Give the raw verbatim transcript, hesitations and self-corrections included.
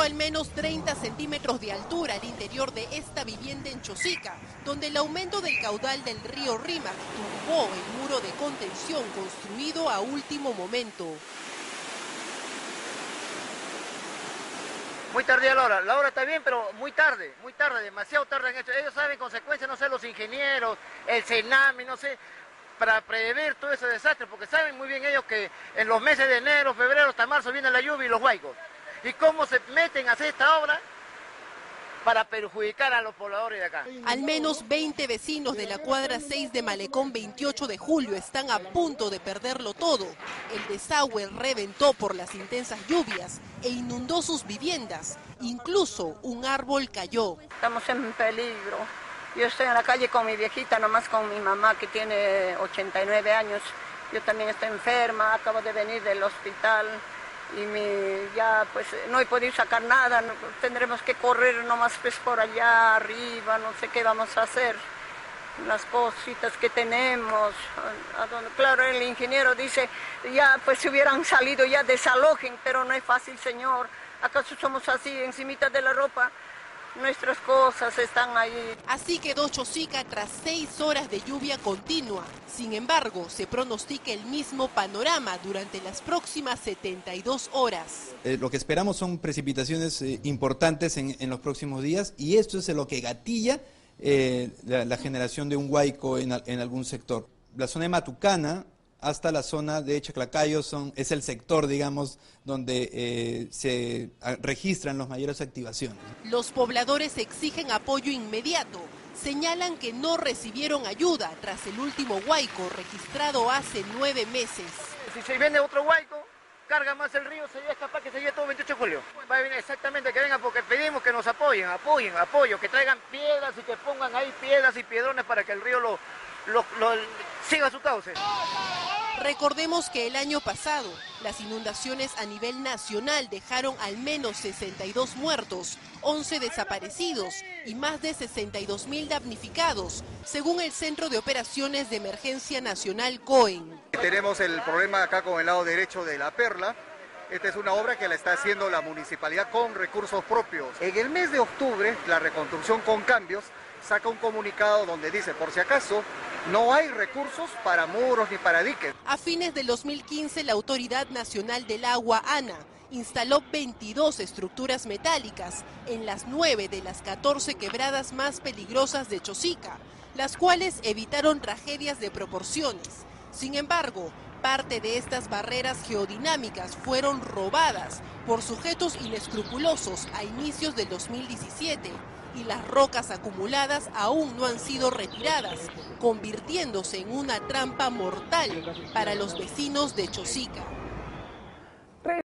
al menos treinta centímetros de altura al interior de esta vivienda en Chosica, donde el aumento del caudal del río Rímac tumbó el muro de contención construido a último momento. Muy tardía la hora, la hora está bien, pero muy tarde, muy tarde, demasiado tarde han hecho. Ellos saben consecuencias, no sé, los ingenieros, el Senami, no sé, para prever todo ese desastre, porque saben muy bien ellos que en los meses de enero, febrero, hasta marzo viene la lluvia y los huaicos. ¿Y cómo se meten a hacer esta obra? Para perjudicar a los pobladores de acá. Al menos veinte vecinos de la cuadra seis de Malecón veintiocho de julio están a punto de perderlo todo. El desagüe reventó por las intensas lluvias e inundó sus viviendas. Incluso un árbol cayó. Estamos en peligro. Yo estoy en la calle con mi viejita, nomás con mi mamá que tiene ochenta y nueve años. Yo también estoy enferma, acabo de venir del hospital. Y mi, ya pues no he podido sacar nada, no, tendremos que correr nomás pues por allá arriba, no sé qué vamos a hacer, las cositas que tenemos, a, a donde, claro, el ingeniero dice, ya pues si hubieran salido ya desalojen, pero no es fácil, señor, acaso somos así, encimita de la ropa. Nuestras cosas están ahí. Así quedó Chosica tras seis horas de lluvia continua. Sin embargo, se pronostica el mismo panorama durante las próximas setenta y dos horas. Eh, lo que esperamos son precipitaciones eh, importantes en, en los próximos días, y esto es lo que gatilla eh, la, la generación de un huaico en, en algún sector. La zona de Matucana hasta la zona de Chaclacayo son, es el sector, digamos, donde eh, se a, registran las mayores activaciones. Los pobladores exigen apoyo inmediato. Señalan que no recibieron ayuda tras el último huaico registrado hace nueve meses. Si se viene otro huaico, carga más el río, sería capaz que se lleve todo veintiocho de julio. Va a venir exactamente que vengan porque pedimos que nos apoyen, apoyen, apoyo, que traigan piedras y que pongan ahí piedras y piedrones para que el río lo, lo, lo siga su cauce. Recordemos que el año pasado las inundaciones a nivel nacional dejaron al menos sesenta y dos muertos, once desaparecidos y más de sesenta y dos mil damnificados, según el Centro de Operaciones de Emergencia Nacional COEN. Tenemos el problema acá con el lado derecho de La Perla. Esta es una obra que la está haciendo la municipalidad con recursos propios. En el mes de octubre, la reconstrucción con cambios saca un comunicado donde dice, por si acaso, no hay recursos para muros ni para diques. A fines del dos mil quince, la Autoridad Nacional del Agua, ANA, instaló veintidós estructuras metálicas en las nueve de las catorce quebradas más peligrosas de Chosica, las cuales evitaron tragedias de proporciones. Sin embargo, parte de estas barreras geodinámicas fueron robadas por sujetos inescrupulosos a inicios del dos mil diecisiete. Y las rocas acumuladas aún no han sido retiradas, convirtiéndose en una trampa mortal para los vecinos de Chosica.